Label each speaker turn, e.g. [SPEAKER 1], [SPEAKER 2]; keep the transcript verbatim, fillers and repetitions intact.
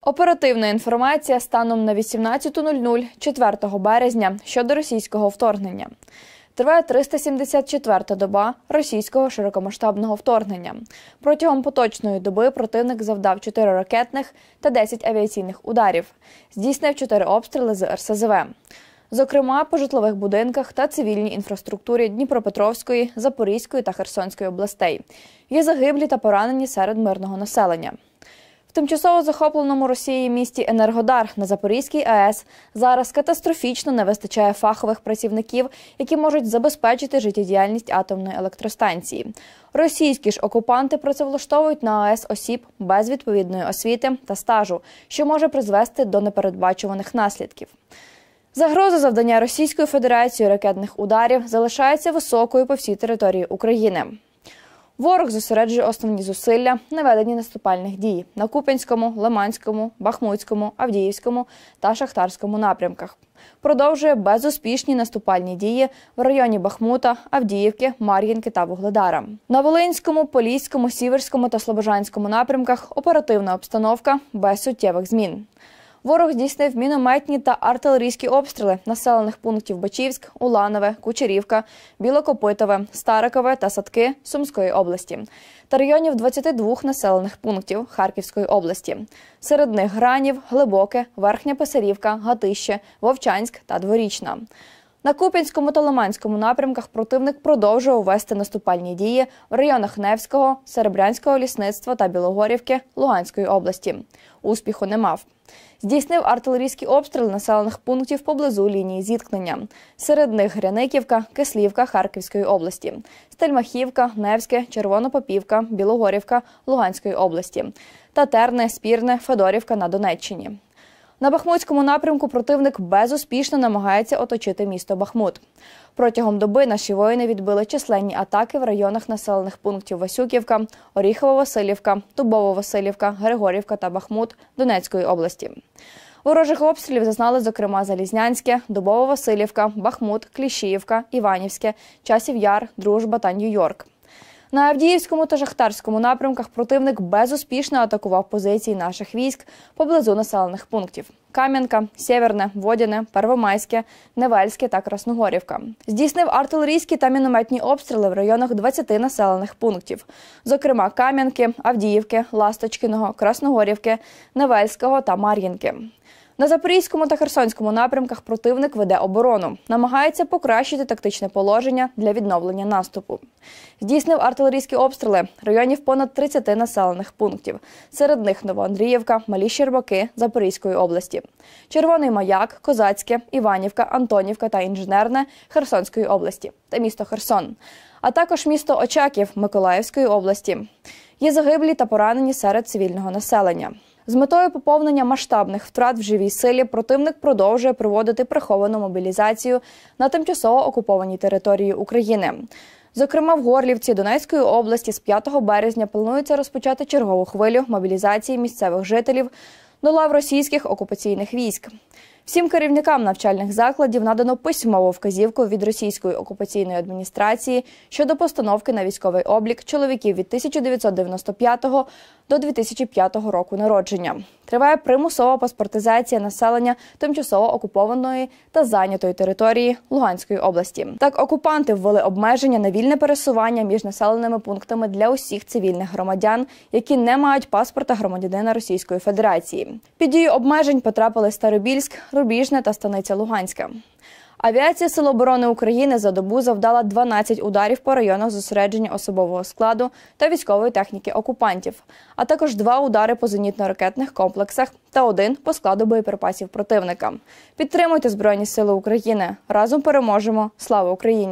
[SPEAKER 1] Оперативна інформація станом на вісімнадцяту нуль нуль четвертого березня щодо російського вторгнення. Триває триста сімдесят четверта доба російського широкомасштабного вторгнення. Протягом поточної доби противник завдав чотири ракетних та десять авіаційних ударів. Здійснив чотири обстріли з ер ес зет ве. Зокрема, по житлових будинках та цивільній інфраструктурі Дніпропетровської, Запорізької та Херсонської областей. Є загиблі та поранені серед мирного населення. В тимчасово захопленому Росією місті Енергодар на Запорізькій а ес зараз катастрофічно не вистачає фахових працівників, які можуть забезпечити життєдіяльність атомної електростанції. Російські ж окупанти працевлаштовують на а ес осіб без відповідної освіти та стажу, що може призвести до непередбачуваних наслідків. Загроза завдання Російською Федерацією ракетних ударів залишається високою по всій території України. Ворог зосереджує основні зусилля на веденні наступальних дій на Куп'янському, Лиманському, Бахмутському, Авдіївському та Шахтарському напрямках. Продовжує безуспішні наступальні дії в районі Бахмута, Авдіївки, Мар'їнки та Вугледара. На Волинському, Поліському, Сіверському та Слобожанському напрямках оперативна обстановка без суттєвих змін. Ворог здійснив мінометні та артилерійські обстріли населених пунктів Бачівськ, Уланове, Кучерівка, Білокопитове, Старикове та Садки Сумської області та районів двадцяти двох населених пунктів Харківської області. Серед них Гранів, Глибоке, Верхня Писарівка, Гатище, Вовчанськ та Дворічна. На Куп'янському та Лиманському напрямках противник продовжував вести наступальні дії в районах Невського, Серебрянського лісництва та Білогорівки Луганської області. Успіху не мав. Здійснив артилерійські обстріли населених пунктів поблизу лінії зіткнення. Серед них Гряниківка, Кислівка Харківської області, Стельмахівка, Невське, Червонопопівка, Білогорівка Луганської області, Татерне, Спірне, Федорівка на Донеччині. На Бахмутському напрямку противник безуспішно намагається оточити місто Бахмут. Протягом доби наші воїни відбили численні атаки в районах населених пунктів Васюківка, Оріхово-Василівка, Дубово-Василівка, Григорівка та Бахмут Донецької області. Ворожих обстрілів зазнали, зокрема, Залізнянське, Дубово-Василівка, Бахмут, Кліщіївка, Іванівське, Часів Яр, Дружба та Нью-Йорк. На Авдіївському та Шахтарському напрямках противник безуспішно атакував позиції наших військ поблизу населених пунктів – Кам'янка, Сєверне, Водяне, Первомайське, Невельське та Красногорівка. Здійснив артилерійські та мінометні обстріли в районах двадцяти населених пунктів, зокрема Кам'янки, Авдіївки, Ласточкиного, Красногорівки, Невельського та Мар'їнки. На Запорізькому та Херсонському напрямках противник веде оборону, намагається покращити тактичне положення для відновлення наступу. Здійснив артилерійські обстріли районів понад тридцяти населених пунктів. Серед них Новоандріївка, Малі Щербаки Запорізької області, Червоний Маяк, Козацьке, Іванівка, Антонівка та Інженерне Херсонської області та місто Херсон, а також місто Очаків Миколаївської області. Є загиблі та поранені серед цивільного населення. З метою поповнення масштабних втрат в живій силі противник продовжує проводити приховану мобілізацію на тимчасово окупованій території України. Зокрема, в Горлівці Донецької області з п'ятого березня планується розпочати чергову хвилю мобілізації місцевих жителів до лав російських окупаційних військ. Всім керівникам навчальних закладів надано письмову вказівку від російської окупаційної адміністрації щодо постановки на військовий облік чоловіків від тисяча дев'ятсот дев'яносто п'ятого до дві тисячі п'ятого року народження. Триває примусова паспортизація населення тимчасово окупованої та зайнятої території Луганської області. Так, окупанти ввели обмеження на вільне пересування між населеними пунктами для усіх цивільних громадян, які не мають паспорта громадянина Російської Федерації. Під дію обмежень потрапили Старобільськ, Рубіжне та Станиця Луганська. Авіація Сил оборони України за добу завдала дванадцять ударів по районах зосередження особового складу та військової техніки окупантів, а також два удари по зенітно-ракетних комплексах та один по складу боєприпасів противника. Підтримуйте Збройні Сили України. Разом переможемо. Слава Україні!